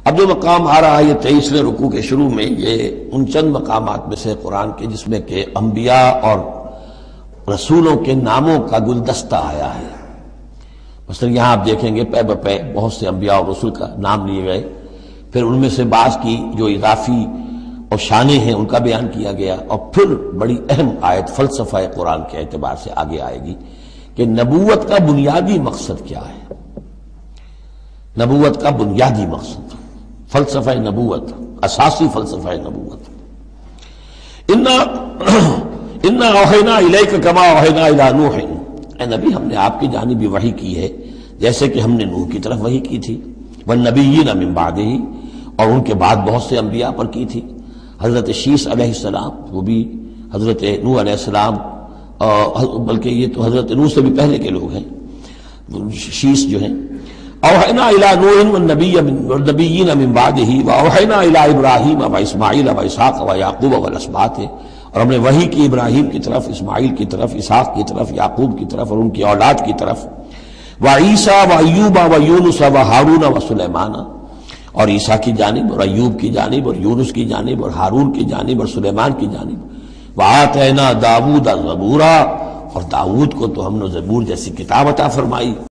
اب جو مقام آ رہا ہے یہ 23ویں رکوع کے شروع میں، یہ ان چند مقامات میں سے قرآن کے جس میں کہ انبیاء اور رسولوں کے ناموں کا گلدستہ آیا ہے۔ مثلا یہاں آپ دیکھیں گے پے بپے بہت سے انبیاء اور رسول کا نام لیے گئے، پھر ان میں سے بعض کی جو اضافی اور شانیں ہیں ان کا بیان کیا گیا، اور پھر بڑی اہم آیت فلسفہ قرآن کے اعتبار سے آگے آئے گی کہ نبوت کا بنیادی مقصد کیا ہے۔ نبوت کا بنیادی مقصد، فلسفہ نبوت، اساسی فلسفہ نبوت۔ انا اوحینا الیک کما اوحینا الی نوح، اے نبی ہم نے آپ کی جانب بھی وحی کی ہے جیسے کہ ہم نے نوح کی طرف وحی کی تھی، والنبیین من بعدہ، اور ان کے بعد بہت سے انبیاء پر کی تھی۔ حضرت شیس علیہ السلام وہ بھی حضرت نوح علیہ السلام، بلکہ یہ تو حضرت نوح سے بھی پہلے کے لوگ ہیں شیس جو ہیں۔ اوحینا الی نوح والنبیین من بعدہ واوحینا الی ابراہیم واسماعیل واسحاق ویعقوب والاسباط، اور ہم نے وحی کی ابراہیم کی طرف، اسماعیل کی طرف، اسحاق کی طرف، یعقوب کی طرف اور ان کی اولاد کی طرف، وعیسیٰ وایوب ویونس وہارون وسلیمان، اور عیسیٰ کی جانب اور ایوب کی جانب اور یونس کی جانب اور ہارون کی جانب اور سلیمان کی جانب، وآتینا داؤد زبورا، اور داؤد کو تو ہم نے زبور جیسی کتاب عطا فرمائی۔